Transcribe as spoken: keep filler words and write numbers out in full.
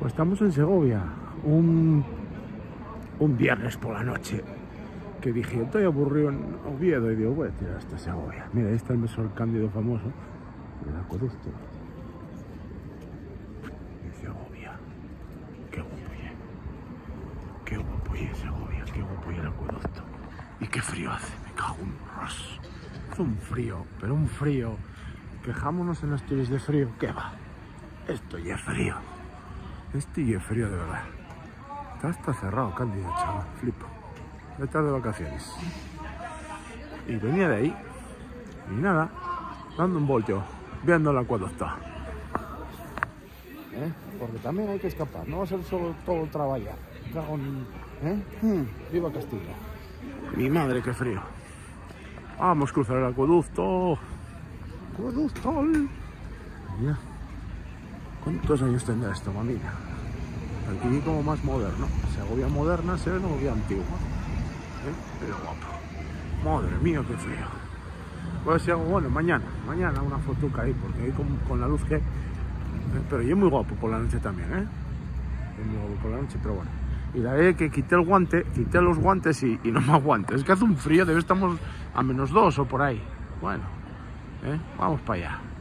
Pues estamos en Segovia, un, un viernes por la noche, que dije, estoy aburrido en Oviedo, y digo, voy a tirar hasta Segovia. Mira, ahí está el Mesón Cándido famoso, el acueducto. En Segovia, qué guapo es, qué guapo es Segovia, qué guapo es el acueducto. Y qué frío hace, me cago en un ras. Hace un frío, pero un frío. Quejámonos en Asturias de frío, ¿qué va? Esto ya es frío. Esto ya es frío de verdad. Está hasta cerrado, Cándido, chaval, flipo. Voy a estar de vacaciones. Y venía de ahí. Y nada, dando un volteo, viendo el acueducto. ¿Eh? Porque también hay que escapar, no va a ser solo todo trabajar. Cago en... ¿Eh? Hmm. Viva Castilla. Mi madre, qué frío. Vamos a cruzar el acueducto. Acueducto. Mira. ¿Cuántos años tendrá esto, mamina? Aquí como más moderno. Segovia moderna, Segovia antigua. ¿Eh? Pero guapo. Madre mía, qué frío. Pues si hago, bueno, mañana. Mañana una fotuca ahí, porque ahí con, con la luz que... ¿Eh? Pero yo es muy guapo por la noche también, ¿eh? Es muy guapo por la noche, pero bueno. Y la verdad es que quité el guante, quité los guantes y, y no me aguanto. Es que hace un frío, debe estamos a menos dos o por ahí. Bueno, ¿eh? Vamos para allá.